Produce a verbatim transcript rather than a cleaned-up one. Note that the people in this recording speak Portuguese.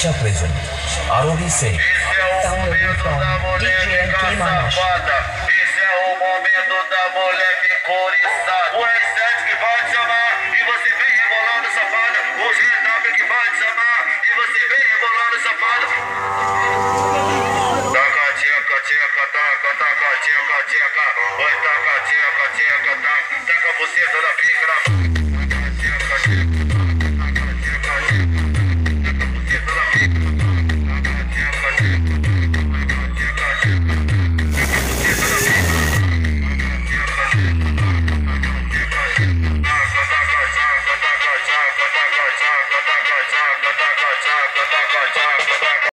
Aisha present. R O D Singh. Esse é o momento da mulher safada. Esse é o momento da mulher picorizada. O R sete que vai te chamar e você vem rebolando safada. O G W que vai te chamar e você vem rebolando safada. Taca, tcheca, tcheca, taca, taca, tcheca, tcheca. Oi, taca, tcheca, tcheca, taca. Taca você,